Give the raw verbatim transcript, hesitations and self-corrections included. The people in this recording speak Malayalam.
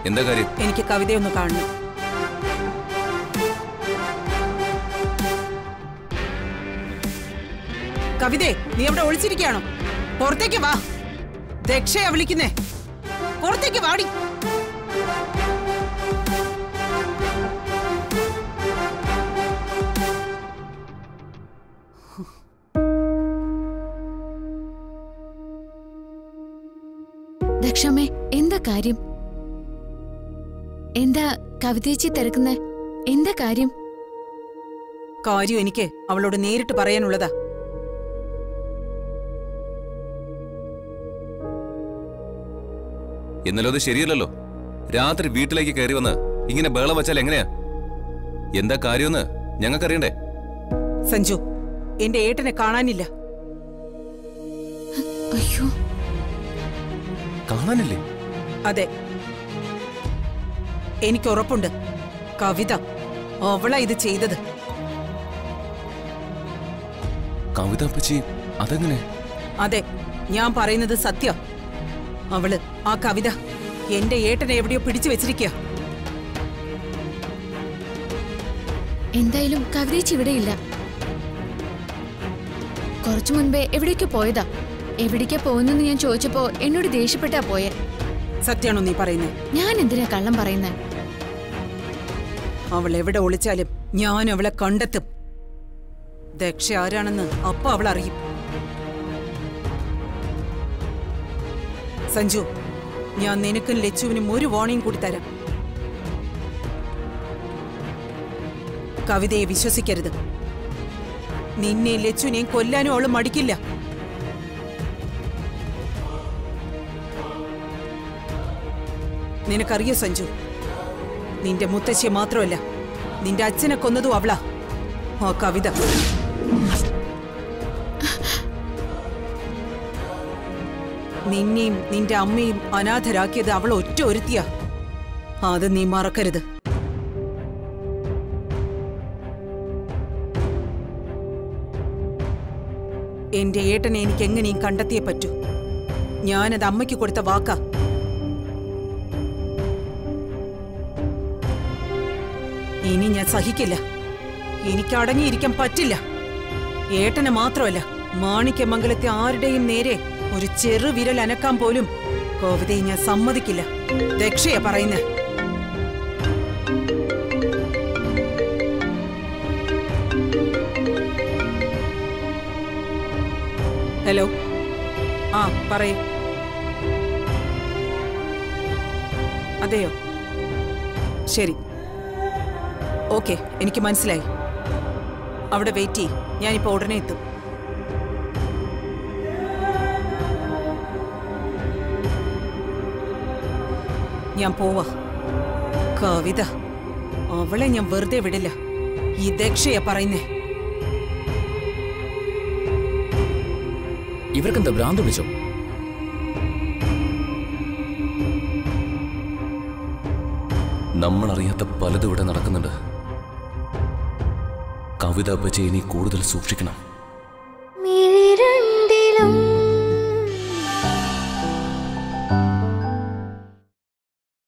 എന്താ കാര്യം? എനിക്ക് കവിതയൊന്ന് കാണണം. കവിതേ, നീ അവിടെ ഒളിച്ചിരിക്കുകയാണോ? പുറത്തേക്ക് വാ. ദക്ഷയാ വിളിക്കുന്നേ. പുറത്തേക്ക് വാടി. ദക്ഷമ്മേ, എന്താ കാര്യം? എന്താ കവിതേച്ചി തിരക്കുന്നേ? എന്താ കാര്യം? കാര്യം എനിക്ക് അവളോട് നേരിട്ട് പറയാനുള്ളതാ. എന്നാലും അത് ശരിയല്ലല്ലോ. രാത്രി വീട്ടിലേക്ക് കയറി വന്ന് ഇങ്ങനെ ബഹളം വെച്ചാൽ എങ്ങനെയാ? എന്താ കാര്യമെന്ന് ഞങ്ങൾക്കറിയണ്ടേ? സഞ്ജു, എന്റെ ഏട്ടനെ കാണാനില്ല. അയ്യോ, കാണാനില്ലേ? അതെ, എനിക്ക് ഉറപ്പുണ്ട്. കവിത അവളാ ഇത് ചെയ്തത്. കവിത അപ്പച്ചി, അതെങ്ങനെ? അതെ, ഞാൻ പറയുന്നത് സത്യം. അവള്, ആ കവിത എന്റെ ഏട്ടനെ എവിടെയോ പിടിച്ചു വെച്ചിരിക്കുക. എന്തായാലും കവിതേച്ചി ഇവിടെയില്ല. കുറച്ചു മുൻപേ എവിടേക്കോ പോയതാ. എവിടേക്കാ പോകുന്നെന്ന് ഞാൻ ചോദിച്ചപ്പോ എന്നോട് ദേഷ്യപ്പെട്ടാ പോയെ. സത്യാണോ നീ പറയുന്നത്? ഞാൻ എന്തിനാ കള്ളം പറയുന്നേ? അവൾ എവിടെ ഒളിച്ചാലും ഞാൻ അവളെ കണ്ടെത്തും. ദക്ഷ ആരാണെന്ന് അപ്പ അവൾ അറിയും. സഞ്ജു, ഞാൻ നിനക്കും ലച്ചുവിനും ഒരു വാർണിംഗ് കൂടി തരാം. കവിതയെ വിശ്വസിക്കരുത്. നിന്നെ ലച്ചുവിനെയും കൊല്ലാനും അവൾ മടിക്കില്ല. നിനക്കറിയോ സഞ്ജു, നിന്റെ മുത്തശ്ശിയെ മാത്രമല്ല, നിന്റെ അച്ഛനെ കൊന്നതും അവളാ, ആ കവിത. നിന്നെയും നിന്റെ അമ്മയും അനാഥരാക്കിയത് അവൾ ഒറ്റ ഒരുത്തിയാ. അത് നീ മറക്കരുത്. എന്റെ ഏട്ടനെ എനിക്ക് എങ്ങനെയും കണ്ടെത്തിയേ പറ്റൂ. ഞാനത് അമ്മയ്ക്ക് കൊടുത്ത വാക്കാ. ഇനി ഞാൻ സഹിക്കില്ല. എനിക്ക് അടങ്ങിയിരിക്കാൻ പറ്റില്ല. ഏട്ടനെ മാത്രമല്ല, മാണിക്യമംഗലത്തെ ആരുടെയും നേരെ ഒരു ചെറു വിരൽ അനക്കാൻ പോലും കവിതയെ ഞാൻ സമ്മതിക്കില്ല. ദക്ഷയാ പറയുന്നേ. ഹലോ, ആ പറയൂ. അതെയോ? ശരി, ഓക്കെ, എനിക്ക് മനസ്സിലായി. അവിടെ വെയിറ്റ് ചെയ്യ്, ഞാനിപ്പോ ഉടനെ എത്തും. ഞാൻ പോവാ. കവിത, അവളെ ഞാൻ വെറുതെ വിടില്ല. ഈ ദക്ഷയാ പറയുന്നേ. ഇവർക്കെന്താ ഭ്രാന്ത് പിടിച്ചോ? നമ്മളറിയാത്ത പലതും ഇവിടെ നടക്കുന്നുണ്ട്. കവിത അപ്പച്ചി ഇനി കൂടുതൽ സൂക്ഷിക്കണം.